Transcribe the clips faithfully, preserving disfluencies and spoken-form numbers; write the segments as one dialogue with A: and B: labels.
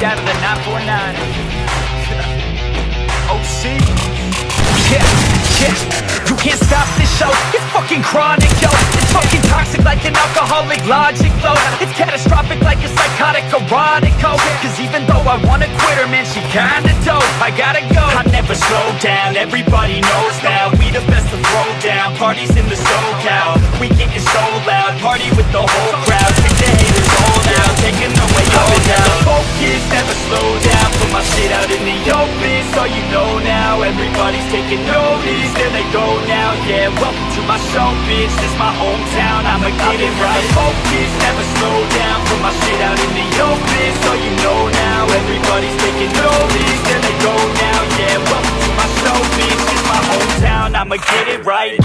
A: out of the nine four nine. O C. Yeah, yeah. You can't stop this show. It's fucking chronic, yo. It's fucking toxic like an alcoholic logic flow. It's catastrophic like a psychotic erotic code. Cause even though I wanna quit her, man, she kinda dope. I gotta go. I never slow down, everybody knows now. We the best to throw down, parties in the SoCal. We getting so loud, party with the whole crowd. Take the haters all out, taking away all the doubt. Focus, never slow down, put my shit out in the open. So you know now, everybody's taking notice. There they go now, yeah, welcome to my show, bitch. This my hometown, I'ma get it right. Focus, never slow down, put my shit out in the open. So you know now, everybody's taking notice. There they go now, yeah, welcome to my show, bitch. This my hometown, I'ma get it right.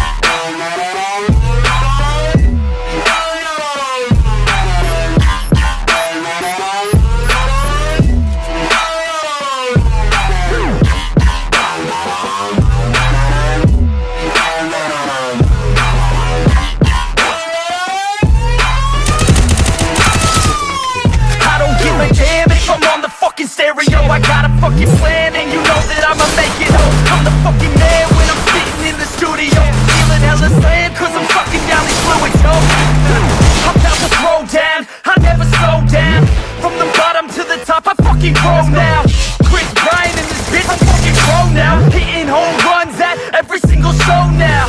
A: I got a fucking plan and you know that I'ma make it. I'm the fucking man when I'm sitting in the studio, feeling hella slam cause I'm fucking down these fluids, yo. I'm down to throw down, I never slow down. From the bottom to the top, I fucking grow now. Chris Bryant in this bitch, I'm fucking grown now. Hitting home runs at every single show now.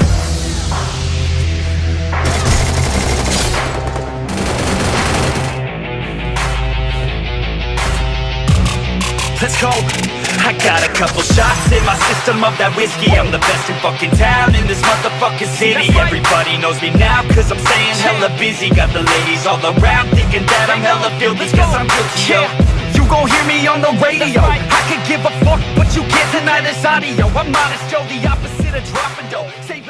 A: Let's go. I got a couple shots in my system of that whiskey. I'm the best in fucking town in this motherfucking city. Everybody knows me now cause I'm staying hella busy. Got the ladies all around thinking that I'm hella filthy cause I'm guilty, yo. You gon' hear me on the radio. I could give a fuck but you can't deny this audio. I'm honest, Joe, the opposite of dropping dough. Say